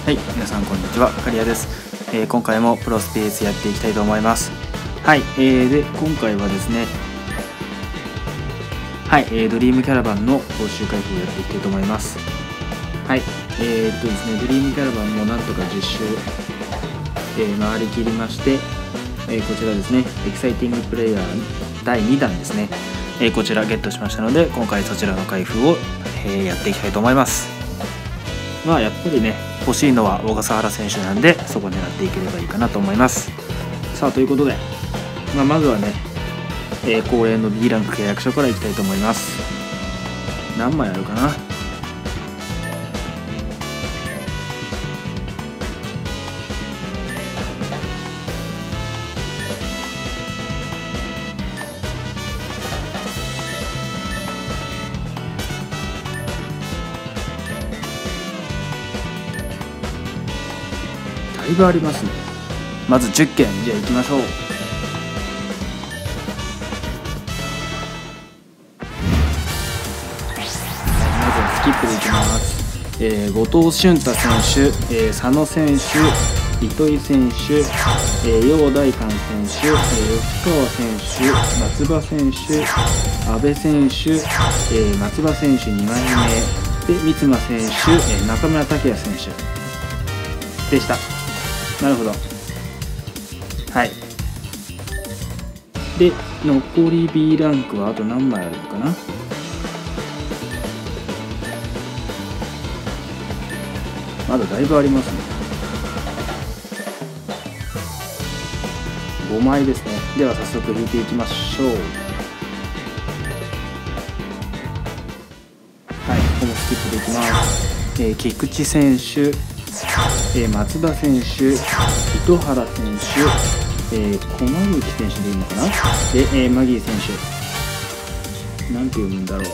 はい、皆さんこんにちは、カリアです。今回もプロスペースやっていきたいと思います。はい、で今回はですね、はい、ドリームキャラバンの報酬回復をやっていきたいと思います。はい、ですね、ドリームキャラバンもなんとか10周、回りきりまして、こちらですね、エキサイティングプレイヤー第2弾ですね、こちらゲットしましたので、今回そちらの開封を、やっていきたいと思います。まあやっぱりね、欲しいのは小笠原選手なんで、そこを狙っていければいいかなと思います。さあということで、まずはね、恒例の B ランク契約書からいきたいと思います。何枚あるかな。だいぶありますね。まず10件、じゃあ行きましょう。まずはスキップでいきます。後藤俊太選手、佐野選手、糸井選手、陽大観選手、吉川選手、松葉選手、阿部選手、松葉選手2枚目で、三間選手、中村拓也選手でした。なるほど。はい。で、残り B ランクはあと何枚あるのかな。まだだいぶありますね。5枚ですね。では早速引いていきましょう。はい、ここもスキップでいきます。菊池選手、松田選手、糸原選手、駒貫選手でいいのかな。で、マギー選手、なんて読むんだろう。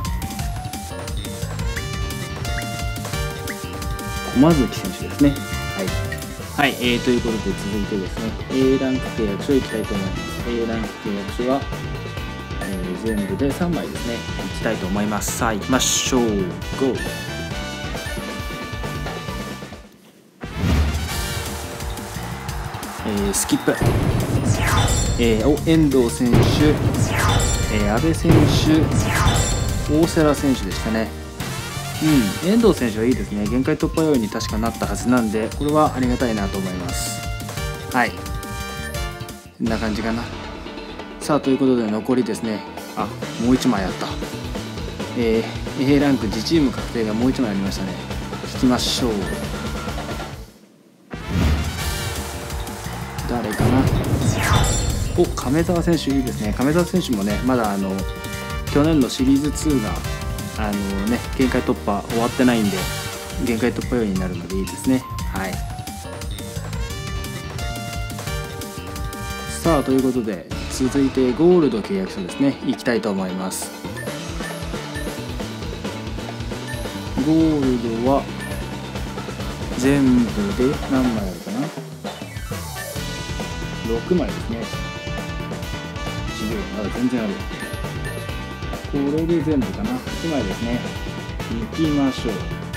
駒貫選手ですね。はい、はい、ということで続いてですね、A ランク契約書いきたいと思います。A ランク契約書は、全部で3枚ですね。いきたいと思います。さあ行きましょう。GO。スキップ、遠藤選手、阿部選手、大瀬良選手でしたね。遠藤選手はいいですね。限界突破用に確かなったはずなんで、これはありがたいなと思います。はい、こんな感じかな。さあということで残りですね、もう1枚あった。A ランク自チーム確定がもう1枚ありましたね。引きましょう。誰かな。亀澤選手いいですね。亀澤選手もね、まだ去年のシリーズ2が限界突破終わってないんで、限界突破用になるのでいいですね。はい。さあということで、続いてゴールド契約書ですね、いきたいと思います。ゴールドは全部で何枚あるかな。6枚ですね。まだ全然ある。これで全部かな。8枚ですね。いきましょう。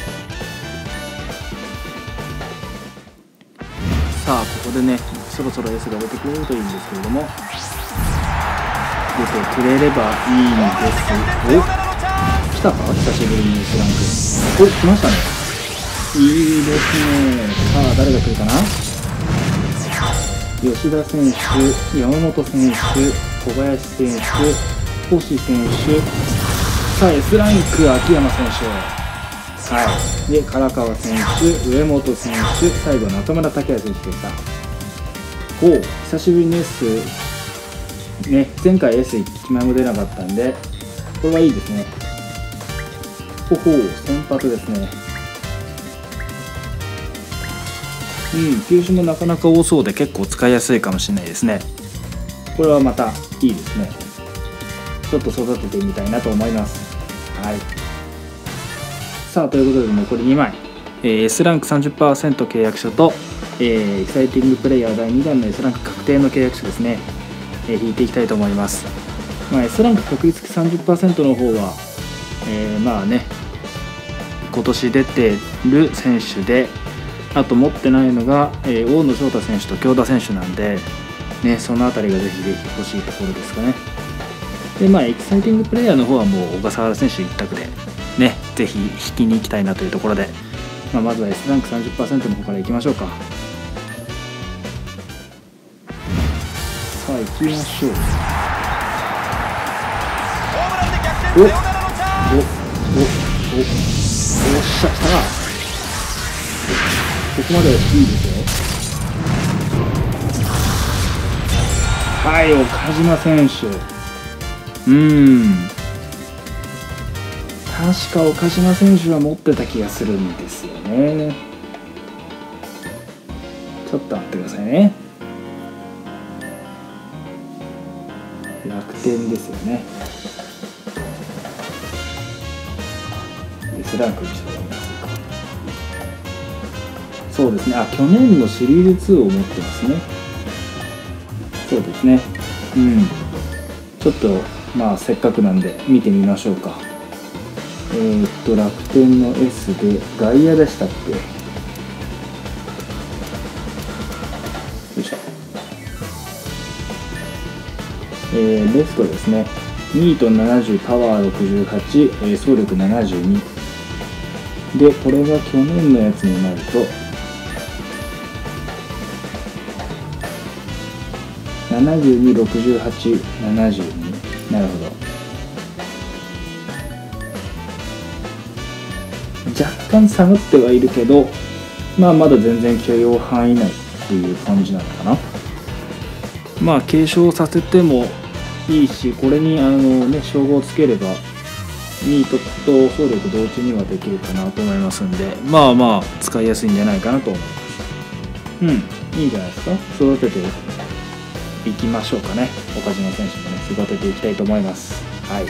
さあここでね、そろそろ S が出てくれるといいんですけれども、出てくれればいいんです。来たか、久しぶりに S ランク。来ましたね。いいですね。さあ誰が来るかな。吉田選手、山本選手、小林選手、星選手、さあ S ランク秋山選手、はい、で唐川選手、上本選手、最後中村拓也選手でした。久しぶりに S ね、前回 S1 枚も出なかったんで、これはいいですね。先発ですね。球種もなかなか多そうで結構使いやすいかもしれないですね。これはまたいいですね。ちょっと育ててみたいなと思います。はい。さあということで残り2枚、S ランク 30% 契約書と、エキサイティングプレイヤー第2弾の S ランク確定の契約書ですね、引いていきたいと思います。S ランク確率 30% の方は、まあね、今年出てる選手であと持ってないのが、大野翔太選手と京田選手なんで、ね、その辺りがぜひ欲しいところですかね。でエキサイティングプレイヤーの方はもう小笠原選手一択でね、ぜひ引きに行きたいなというところで、まずは S ランク 30% の方からいきましょうか。さあ行きましょう。おっしゃ来たな。ここまでいいですよ。はい、岡島選手、確か岡島選手は持ってた気がするんですよね。ちょっと待ってくださいね。楽天ですよね。S ランクにしてもらいますか。そうですね。去年のシリーズ2を持ってますね。そうですね。ちょっとせっかくなんで見てみましょうか。楽天の S で外野でしたっけ。よいしょ。レフトですね。2と70、パワー68、走力72で、これが去年のやつになると72、68、72。なるほど。若干下がってはいるけど、まだ全然許容範囲内っていう感じなのかな。継承させてもいいし、これに称号をつければミートと走力同時にはできるかなと思いますんで、使いやすいんじゃないかなと思います。いいんじゃないですか。育てていきましょうかね。岡島選手もね、育てていきたいと思います。はい。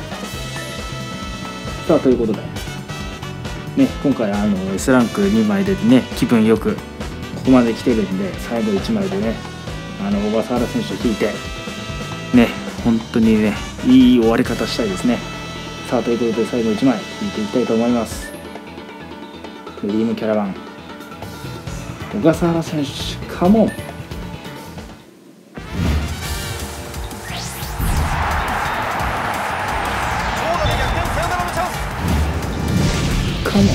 さあということでね、今回S ランク2枚でね、気分よくここまで来てるんで、最後1枚でね、小笠原選手引いてね、本当にね、いい終わり方したいですね。さあということで、最後1枚引いていきたいと思います。ドリームキャラバン小笠原選手、カモン。カモン。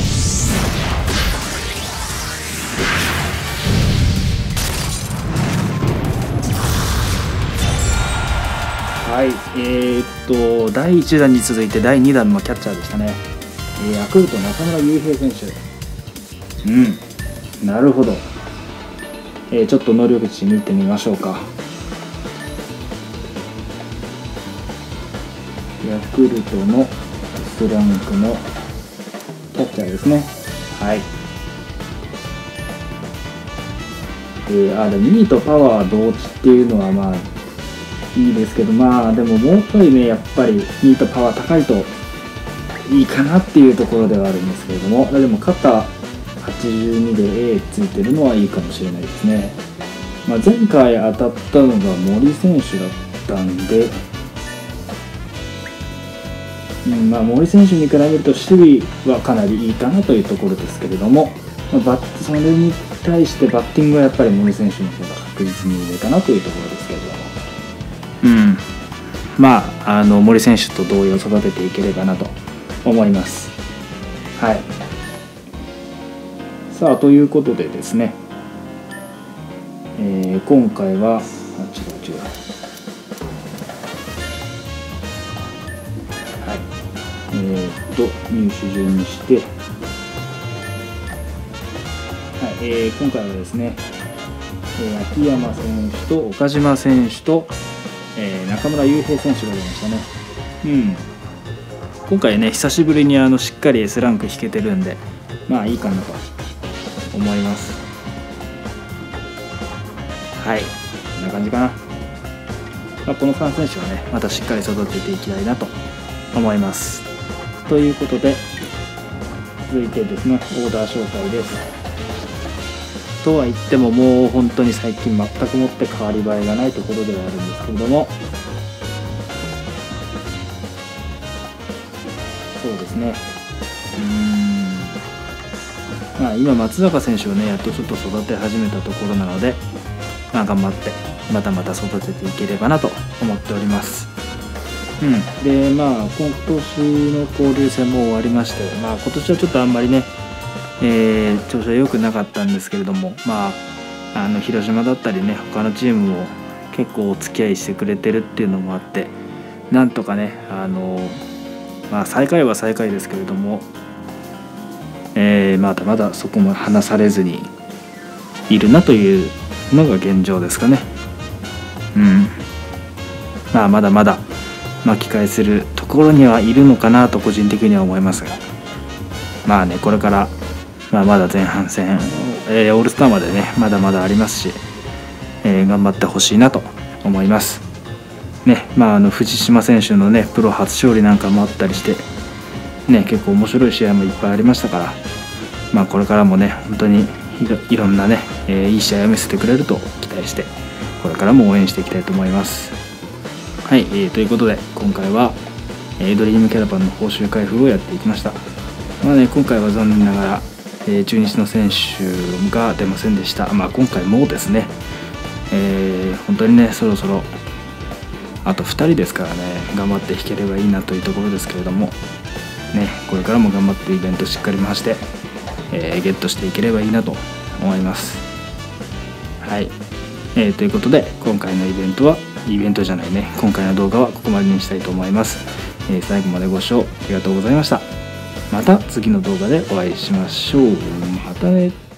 はい、第1弾に続いて第2弾もキャッチャーでしたね。ヤクルト中村悠平選手。なるほど。ちょっと能力値見てみましょうか。ヤクルトの S ランクのキャッチャーですね。はい。でも2とパワー同値っていうのはいいですけど、でももうちょいね、やっぱり2とパワー高いといいかなっていうところではあるんですけれども、でも肩82で A ついてるのはいいかもしれないですね。前回当たったのが森選手だったんで、森選手に比べると守備はかなりいいかなというところですけれども、それに対してバッティングはやっぱり森選手の方が確実に上かなというところですけれども、森選手と同様育てていければなと思います。はい。さあということでですね、今回は入手順にして、今回はですね、秋山選手と岡島選手と、中村悠平選手が出ましたね。今回ね、久しぶりにしっかり S ランク引けてるんで、いいかなと思います。はい、こんな感じかな。この3選手はね、またしっかり育てていきたいなと思います。ということで、続いてですね、オーダー紹介です。とは言っても、もう本当に最近全くもって変わり映えがないところではあるんですけれども、そうですね、 今松坂選手をねやっとちょっと育て始めたところなので、頑張ってまたまた育てていければなと思っております。で今年の交流戦も終わりまして、今年はちょっとあんまりね、調子は良くなかったんですけれども、広島だったりね他のチームも結構お付き合いしてくれてるっていうのもあって、なんとかね最下位は最下位ですけれども、まだまだそこも離されずにいるなというのが現状ですかね。まだまだ巻き返せるところにはいるのかなと個人的には思いますが、これから、まだ前半戦、オールスターまでねまだまだありますし、頑張ってほしいなと思いますね。藤島選手のねプロ初勝利なんかもあったりしてね、結構面白い試合もいっぱいありましたから、これからもね本当にいろんなね、いい試合を見せてくれると期待してこれからも応援していきたいと思います。はい、ということで今回は、ドリームキャラバンの報酬開封をやっていきました。今回は残念ながら、中日の選手が出ませんでした。今回もですね、本当にねそろそろあと2人ですからね、頑張って引ければいいなというところですけれどもね、これからも頑張ってイベントしっかり回して、ゲットしていければいいなと思います。はい、ということで今回の今回の動画はここまでにしたいと思います。最後までご視聴ありがとうございました。また次の動画でお会いしましょう。またね。